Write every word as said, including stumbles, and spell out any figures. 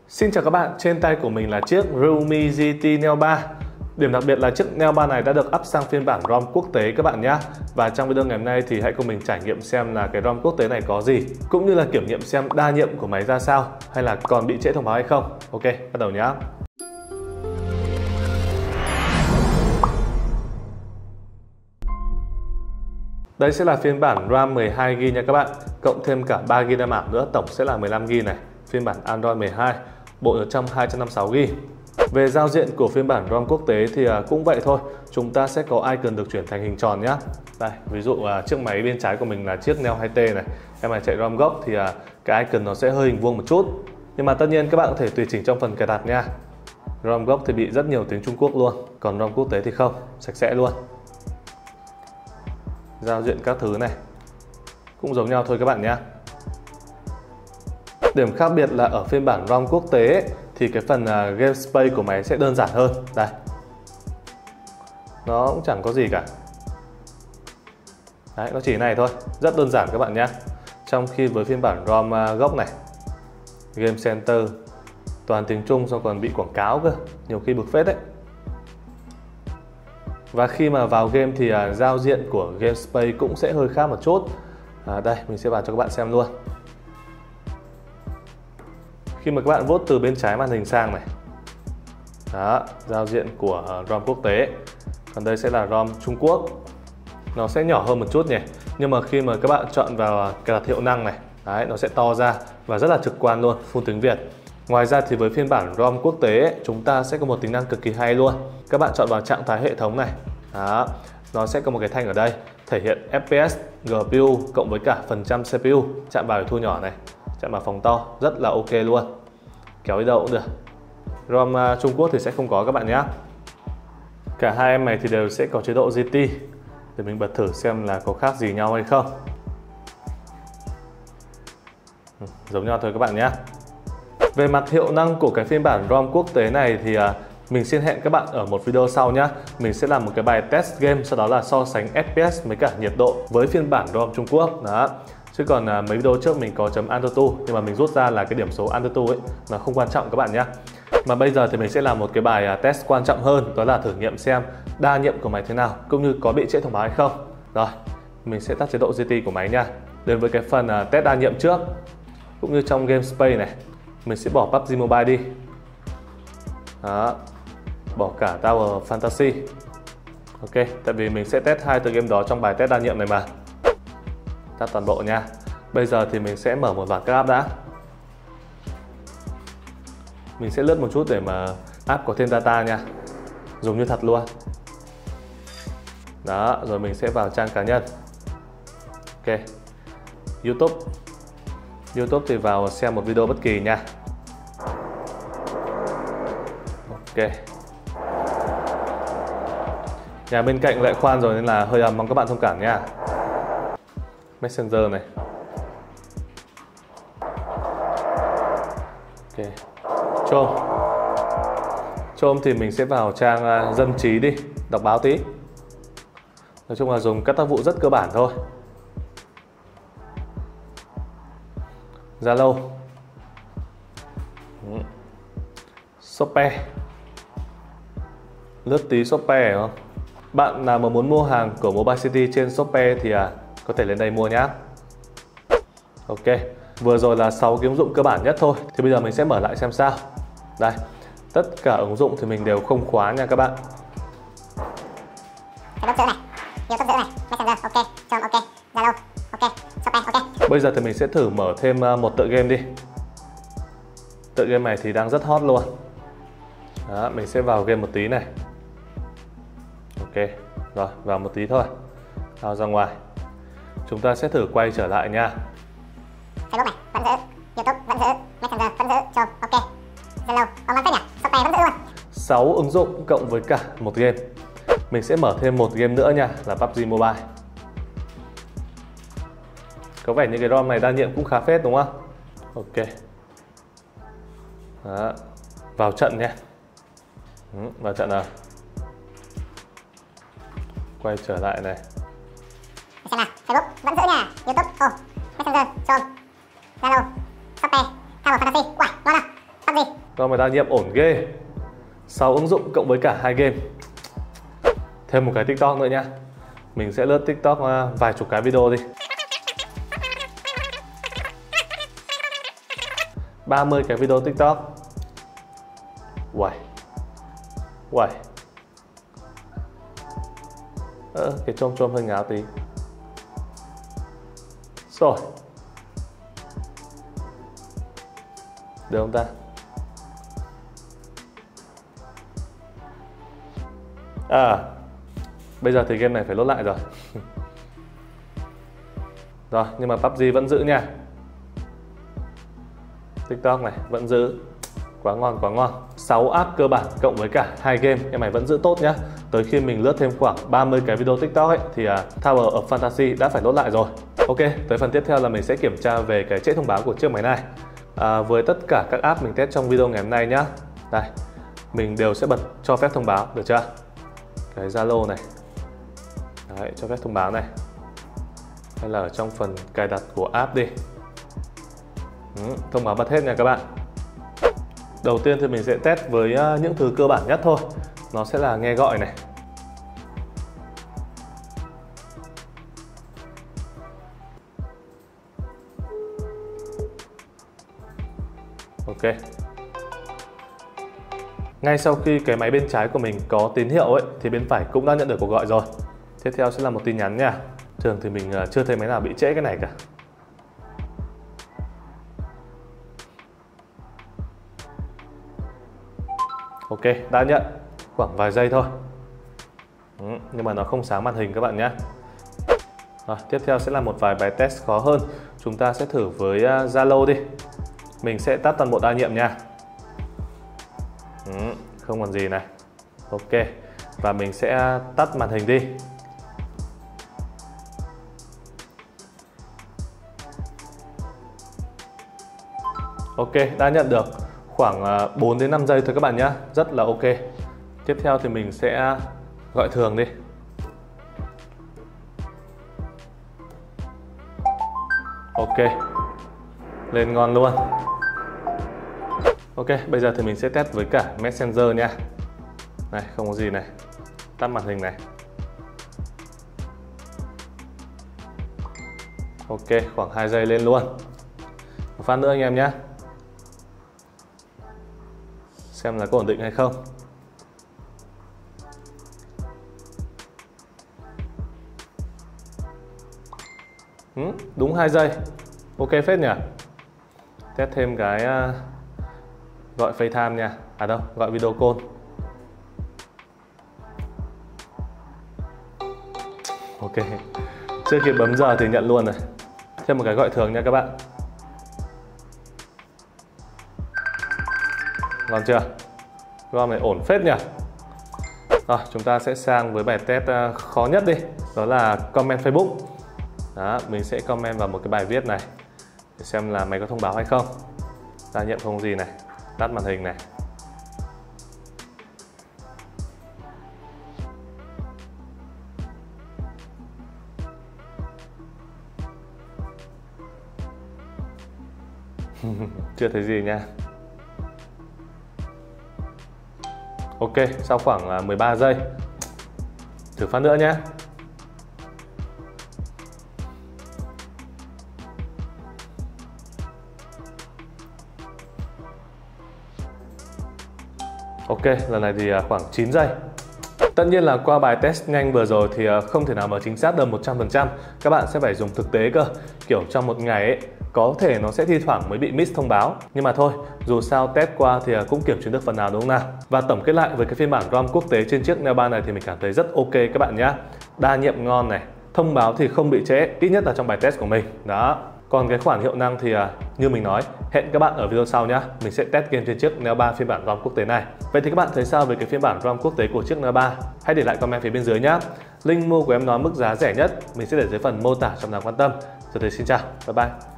Xin chào các bạn, trên tay của mình là chiếc Realme giê tê Neo ba. Điểm đặc biệt là chiếc Neo ba này đã được up sang phiên bản ROM quốc tế các bạn nhé. Và trong video ngày hôm nay thì hãy cùng mình trải nghiệm xem là cái ROM quốc tế này có gì, cũng như là kiểm nghiệm xem đa nhiệm của máy ra sao, hay là còn bị trễ thông báo hay không. Ok, bắt đầu nhé. Đây sẽ là phiên bản RAM mười hai gi ga bai nha các bạn, cộng thêm cả ba gi ga bai RAM ảo nữa, tổng sẽ là mười lăm gi ga bai này. Phiên bản Android mười hai, bộ nhớ trong hai trăm năm mươi sáu gi ga bai. Về giao diện của phiên bản ROM quốc tế thì cũng vậy thôi, chúng ta sẽ có icon được chuyển thành hình tròn nhé. Đây, ví dụ chiếc máy bên trái của mình là chiếc Neo hai T này, em này chạy ROM gốc thì cái icon nó sẽ hơi hình vuông một chút. Nhưng mà tất nhiên các bạn có thể tùy chỉnh trong phần cài đặt nha. ROM gốc thì bị rất nhiều tiếng Trung Quốc luôn, còn ROM quốc tế thì không, sạch sẽ luôn. Giao diện các thứ này cũng giống nhau thôi các bạn nhé. Điểm khác biệt là ở phiên bản ROM quốc tế thì cái phần game space của máy sẽ đơn giản hơn. Đây, nó cũng chẳng có gì cả. Đấy, nó chỉ này thôi, rất đơn giản các bạn nhé. Trong khi với phiên bản ROM gốc này, Game Center toàn tiếng Trung, xong còn bị quảng cáo cơ, nhiều khi bực phết đấy. Và khi mà vào game thì uh, giao diện của game space cũng sẽ hơi khác một chút. À, đây, mình sẽ vào cho các bạn xem luôn. Khi mà các bạn vuốt từ bên trái màn hình sang này, đó, giao diện của uh, ROM quốc tế. Còn đây sẽ là ROM Trung Quốc. Nó sẽ nhỏ hơn một chút nhỉ. Nhưng mà khi mà các bạn chọn vào uh, cài đặt hiệu năng này, đấy, nó sẽ to ra và rất là trực quan luôn, full tiếng Việt. Ngoài ra thì với phiên bản ROM quốc tế chúng ta sẽ có một tính năng cực kỳ hay luôn. Các bạn chọn vào trạng thái hệ thống này, đó, nó sẽ có một cái thanh ở đây thể hiện ép pê ét, giê pê u cộng với cả phần trăm xê pê u. Chạm vào để thu nhỏ này, chạm vào phóng to, rất là ok luôn. Kéo đi đâu cũng được. ROM uh, Trung Quốc thì sẽ không có các bạn nhé. Cả hai em này thì đều sẽ có chế độ giê tê. Để mình bật thử xem là có khác gì nhau hay không. ừ, Giống nhau thôi các bạn nhé. Về mặt hiệu năng của cái phiên bản ROM quốc tế này thì uh, mình xin hẹn các bạn ở một video sau nhé. Mình sẽ làm một cái bài test game, sau đó là so sánh ép pê ét với cả nhiệt độ với phiên bản ROM Trung Quốc. Đó. Chứ còn uh, mấy video trước mình có chấm AnTuTu, nhưng mà mình rút ra là cái điểm số AnTuTu ấy nó không quan trọng các bạn nhé. Mà bây giờ thì mình sẽ làm một cái bài uh, test quan trọng hơn, đó là thử nghiệm xem đa nhiệm của máy thế nào, cũng như có bị trễ thông báo hay không. Rồi, mình sẽ tắt chế độ giê tê của máy nha. Đến với cái phần uh, test đa nhiệm trước, cũng như trong game space này, mình sẽ bỏ pê u bê giê Mobile đi. Đó. Bỏ cả Tower Fantasy. Ok, tại vì mình sẽ test hai tựa game đó trong bài test đa nhiệm này mà. Tắt toàn bộ nha. Bây giờ thì mình sẽ mở một loạt các app đã. Mình sẽ lướt một chút để mà app có thêm data nha, dùng như thật luôn. Đó, rồi mình sẽ vào trang cá nhân. Ok, YouTube. YouTube thì vào xem một video bất kỳ nha. Ok. Nhà bên cạnh lại khoan rồi nên là hơi ầm, mong các bạn thông cảm nha. Messenger này. Ok. Chrome. Chrome thì mình sẽ vào trang uh, dân trí đi, đọc báo tí. Nói chung là dùng các tác vụ rất cơ bản thôi. Zalo. Ừ. Shopee. Lướt tí Shopee không? Bạn nào mà muốn mua hàng của Mobile City trên Shopee thì à, có thể lên đây mua nhé. Ok, vừa rồi là sáu cái ứng dụng cơ bản nhất thôi. Thì bây giờ mình sẽ mở lại xem sao. Đây, tất cả ứng dụng thì mình đều không khóa nha các bạn. Facebook giữ này, YouTube giữ này, Messenger ok, Chrome ok, Zalo ok, Shopee ok. Bây giờ thì mình sẽ thử mở thêm một tựa game đi. Tựa game này thì đang rất hot luôn. Đó, mình sẽ vào game một tí này. Ok, rồi vào một tí thôi, vào ra ngoài. Chúng ta sẽ thử quay trở lại nha. Facebook này vẫn giữ, YouTube vẫn giữ, Messenger vẫn giữ, Chrome ok, Zalo còn vẫn nhỉ, Shopee vẫn giữ luôn. sáu ứng dụng cộng với cả một game. Mình sẽ mở thêm một game nữa nha, là pê u bê giê Mobile. Có vẻ như cái ROM này đa nhiệm cũng khá phết đúng không? Ok. Đó. Vào trận nha. Ừ, vào trận rồi. Quay trở lại này. Xem nào, Facebook vẫn giữ nha, YouTube, oh, Messenger, Chrome, Zalo, Shopee, Tower Fantasy, uầy, ngon không? pê u bê giê ROM này đa nhiệm ổn ghê. sáu ứng dụng cộng với cả hai game. Thêm một cái TikTok nữa nha. Mình sẽ lướt TikTok vài chục cái video đi. ba mươi cái video TikTok. Uầy. Uầy. Ờ, cái chôm chôm hơi ngáo tí. Rồi. Được không ta? À, bây giờ thì game này phải load lại rồi. Rồi, nhưng mà pê u bê giê vẫn giữ nha. TikTok này vẫn giữ. Quá ngon, quá ngon. sáu app cơ bản cộng với cả hai game em này vẫn giữ tốt nhá. Tới khi mình lướt thêm khoảng ba mươi cái video TikTok ấy thì uh, Tower of Fantasy đã phải load lại rồi. Ok, tới phần tiếp theo là mình sẽ kiểm tra về cái trễ thông báo của chiếc máy này. À, với tất cả các app mình test trong video ngày hôm nay nhá. Đây, mình đều sẽ bật cho phép thông báo, được chưa? Cái Zalo này. Đấy, cho phép thông báo này. Hay là ở trong phần cài đặt của app đi. Ừ, thông báo bật hết nha các bạn. Đầu tiên thì mình sẽ test với những thứ cơ bản nhất thôi. Nó sẽ là nghe gọi này. Ok. Ngay sau khi cái máy bên trái của mình có tín hiệu ấy thì bên phải cũng đã nhận được cuộc gọi rồi. Tiếp theo sẽ là một tin nhắn nha. Thường thì mình chưa thấy máy nào bị trễ cái này cả. Ok, đã nhận. Khoảng vài giây thôi. Ừ, nhưng mà nó không sáng màn hình các bạn nhé. Rồi, tiếp theo sẽ là một vài bài test khó hơn. Chúng ta sẽ thử với Zalo đi. Mình sẽ tắt toàn bộ đa nhiệm nha. Ừ, không còn gì này. Ok. Và mình sẽ tắt màn hình đi. Ok, đã nhận được. Khoảng bốn đến năm giây thôi các bạn nhé. Rất là ok. Tiếp theo thì mình sẽ gọi thường đi. Ok. Lên ngon luôn. Ok, bây giờ thì mình sẽ test với cả Messenger nha. Này, không có gì này. Tắt màn hình này. Ok, khoảng hai giây lên luôn. Một phát nữa anh em nhé. Xem là có ổn định hay không. Ừ, đúng hai giây. Ok phết nhỉ. Test thêm cái uh, gọi FaceTime nha. À đâu, gọi video call. Ok. Chưa kịp bấm giờ thì nhận luôn rồi. Thêm một cái gọi thường nha các bạn. Ngon chưa? ROM này ổn phết nhỉ. Rồi, chúng ta sẽ sang với bài test uh, khó nhất đi. Đó là comment Facebook. Đó, mình sẽ comment vào một cái bài viết này để xem là mày có thông báo hay không. Đa nhiệm không gì này. Tắt màn hình này. Chưa thấy gì nha. Ok, sau khoảng mười ba giây. Thử phát nữa nhé. Ok, lần này thì khoảng chín giây. Tất nhiên là qua bài test nhanh vừa rồi thì không thể nào mà chính xác được một trăm phần trăm. Các bạn sẽ phải dùng thực tế cơ. Kiểu trong một ngày ấy, có thể nó sẽ thi thoảng mới bị miss thông báo. Nhưng mà thôi, dù sao test qua thì cũng kiểm chứng được phần nào đúng không nào. Và tổng kết lại với cái phiên bản ROM quốc tế trên chiếc Neo ba này thì mình cảm thấy rất ok các bạn nhé. Đa nhiệm ngon này, thông báo thì không bị trễ, ít nhất là trong bài test của mình. Đó. Còn cái khoản hiệu năng thì như mình nói, hẹn các bạn ở video sau nhé. Mình sẽ test game trên chiếc Neo ba phiên bản ROM quốc tế này. Vậy thì các bạn thấy sao về cái phiên bản ROM quốc tế của chiếc Neo ba? Hãy để lại comment phía bên dưới nhé. Link mua của em nó mức giá rẻ nhất mình sẽ để dưới phần mô tả trong nào quan tâm. Rồi thì xin chào, bye bye.